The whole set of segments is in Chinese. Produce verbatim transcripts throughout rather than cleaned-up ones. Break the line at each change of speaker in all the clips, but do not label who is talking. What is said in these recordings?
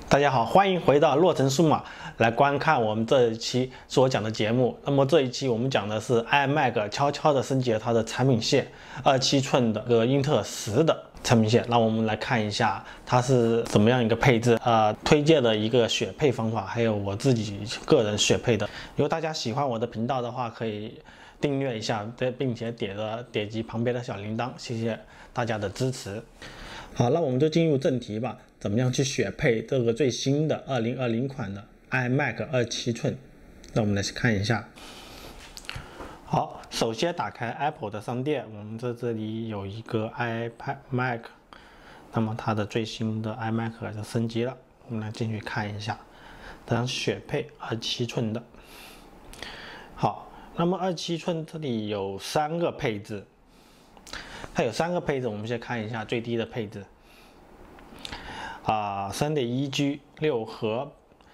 大家好，欢迎回到洛城数码来观看我们这一期所讲的节目。那么这一期我们讲的是 iMac 悄悄的升级了它的产品线，二十七寸的个英特尔十的产品线。那我们来看一下它是怎么样一个配置，呃，推荐的一个选配方法，还有我自己个人选配的。如果大家喜欢我的频道的话，可以订阅一下，并且点着点击旁边的小铃铛，谢谢大家的支持。好，那我们就进入正题吧。怎么样去选配这个最新的二零二零款的 iMac 二十七寸？那我们来看一下。好，首先打开 Apple 的商店，我们在这里有一个 iMac， 那么它的最新的 iMac 就升级了，我们来进去看一下。这样选配二十七寸的。好，那么二十七寸这里有三个配置，它有三个配置，我们先看一下最低的配置。啊 ，三点一 G 六核，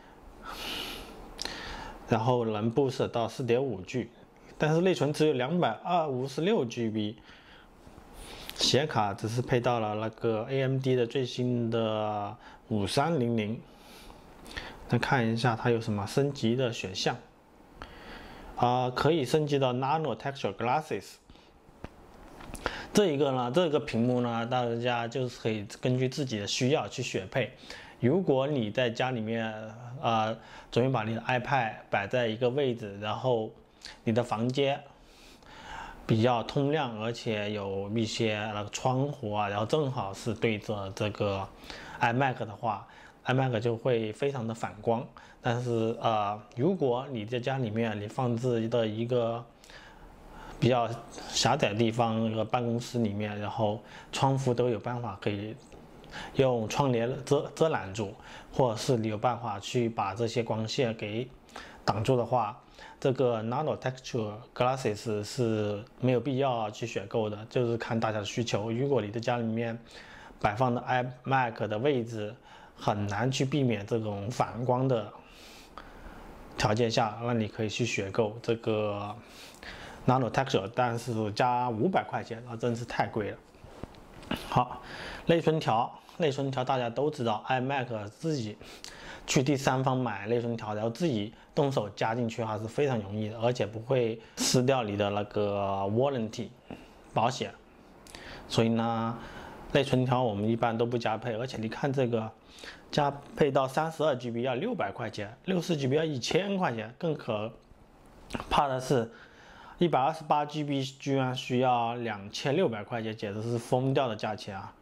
然后能 boost 到 四点五 G， 但是内存只有两百五十六 G B， 显卡只是配到了那个 A M D 的最新的五三零零。来看一下它有什么升级的选项，啊，可以升级到 Nano Texture Glasses。这一个呢，这个屏幕呢，大家就是可以根据自己的需要去选配。如果你在家里面，呃，准备把你的 iPad 摆在一个位置，然后你的房间比较通亮，而且有一些那个窗户啊，然后正好是对着这个 iMac 的话 ，iMac 就会非常的反光。但是呃，如果你在家里面你放置的一个比较狭窄的地方，一个办公室里面，然后窗户都有办法可以用窗帘遮遮拦住，或者是你有办法去把这些光线给挡住的话，这个 Nano Texture Glasses 是没有必要去选购的，就是看大家的需求。如果你在家里面摆放的 iMac 的位置很难去避免这种反光的条件下，那你可以去选购这个Nano Texture， 但是加五百块钱，那真是太贵了。好，内存条，内存条大家都知道 ，iMac 自己去第三方买内存条，然后自己动手加进去还是非常容易的，而且不会撕掉你的那个 warranty 保险。所以呢，内存条我们一般都不加配，而且你看这个加配到三十二 G B 要六百块钱，六十 G B 要一千块钱，更可怕的是一百二十八 G B 居然需要两千六百块钱，简直是疯掉的价钱啊！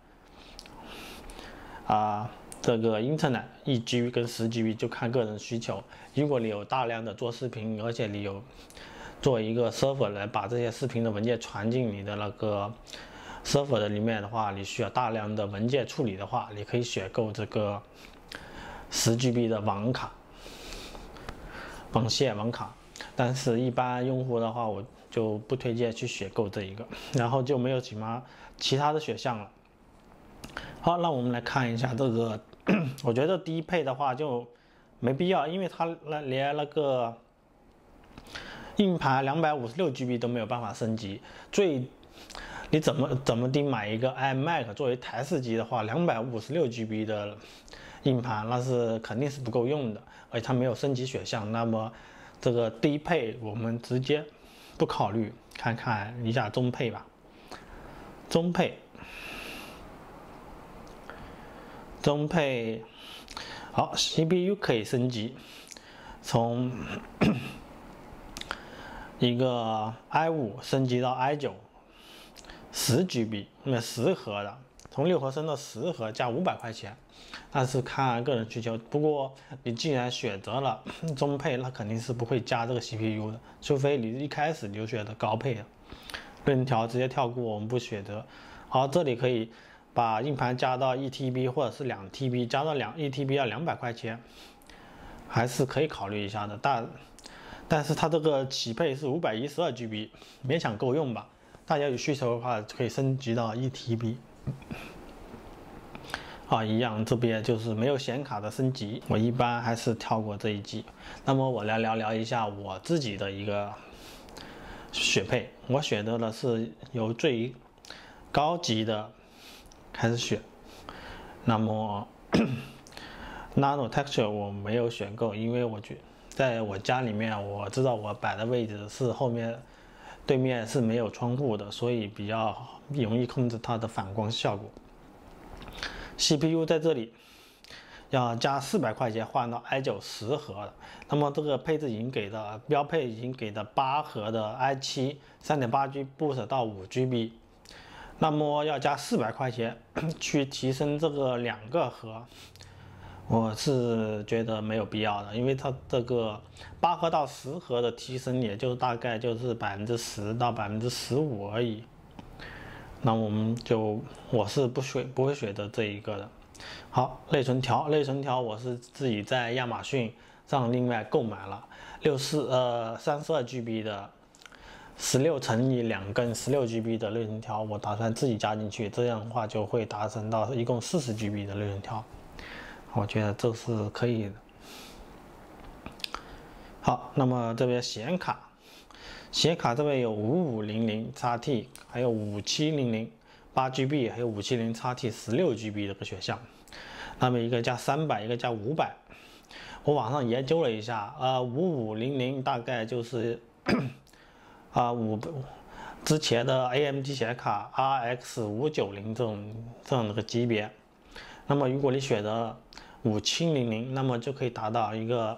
啊，这个 Internet 一 G B 跟十 G B 就看个人需求。如果你有大量的做视频，而且你有做一个 server 来把这些视频的文件传进你的那个 server 的里面的话，你需要大量的文件处理的话，你可以选购这个十 G B 的网卡、网线网卡。但是，一般用户的话，我就不推荐去选购这一个，然后就没有其他其他的选项了。好，那我们来看一下这个，我觉得低配的话就没必要，因为它连那个硬盘两百五十六 G B 都没有办法升级。最你怎么怎么地买一个 iMac 作为台式机的话，两百五十六 G B 的硬盘那是肯定是不够用的，而且它没有升级选项，那么这个低配我们直接不考虑，看看一下中配吧。中配，中配，好 ，C P U 可以升级，从一个 i 五 升级到 i 九，十 G B， 那十核的，从六核升到十核，加五百块钱。但是看个人需求，不过你既然选择了中配，那肯定是不会加这个 C P U 的，除非你一开始你就选择高配的。内存条直接跳过，我们不选择。好，这里可以把硬盘加到一 T B 或者是两 T B， 加到两一 T B 要两百块钱，还是可以考虑一下的。但但是它这个起配是五百一十二 G B， 勉强够用吧。大家有需求的话，可以升级到一 T B。啊，一样，这边就是没有显卡的升级，我一般还是跳过这一级。那么我来聊聊一下我自己的一个选配，我选择的是由最高级的开始选。那么 Nano Texture 我没有选购，因为我觉在我家里面，我知道我摆的位置是后面对面是没有窗户的，所以比较容易控制它的反光效果。C P U 在这里要加四百块钱换到 i 九十核的，那么这个配置已经给的标配已经给的八核的 i 七 三点八 G boost 到五 G B， 那么要加四百块钱去提升这个两个核。我是觉得没有必要的，因为它这个八核到十核的提升，也就大概就是百分之十到百分之十五而已。那我们就我是不选不会选择这一个的。好，内存条内存条我是自己在亚马逊上另外购买了六四呃三十二 G B 的十六乘以两根十六 G B 的内存条，我打算自己加进去，这样的话就会达成到一共四十 G B 的内存条。我觉得这是可以的。好，那么这边显卡，显卡这边有五五零零 X T， 还有五七零零八 G B， 还有五七零 X T 十六 G B 这个选项。那么一个加三百，一个加五百。我网上研究了一下，呃，五五零零大概就是啊五之前的 A M D 显卡 R X 五九零这种这样的个级别。那么如果你选择五七零零，那么就可以达到一个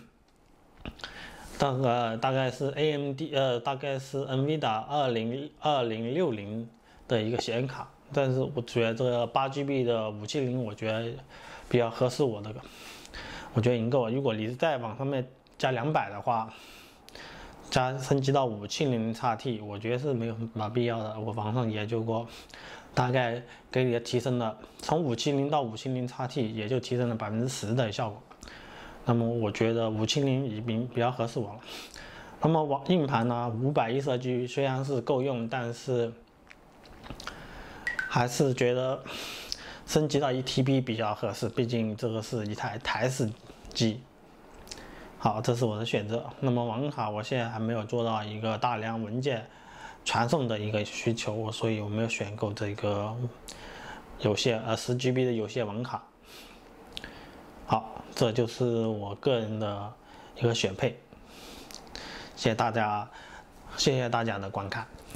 大概大概是 A M D 呃大概是 NVIDIA 二零二零六零的一个显卡，但是我觉得这个八 G B 的五七零我觉得比较合适我这个，我觉得已经够了。如果你再往上面加两百的话，加升级到五七零零 X T， 我觉得是没有什么必要的。我网上研究过，大概给你提升了从五七零到五七零 X T， 也就提升了百分之十的效果。那么我觉得五七零已经比较合适我了。那么网硬盘呢，五百一十二 G B 虽然是够用，但是还是觉得升级到一 T B 比较合适，毕竟这个是一台台式机。好，这是我的选择。那么网卡我现在还没有做到一个大量文件传送的一个需求，所以我没有选购这个有线呃十 G B 的有线网卡。好，这就是我个人的一个选配。谢谢大家，谢谢大家的观看。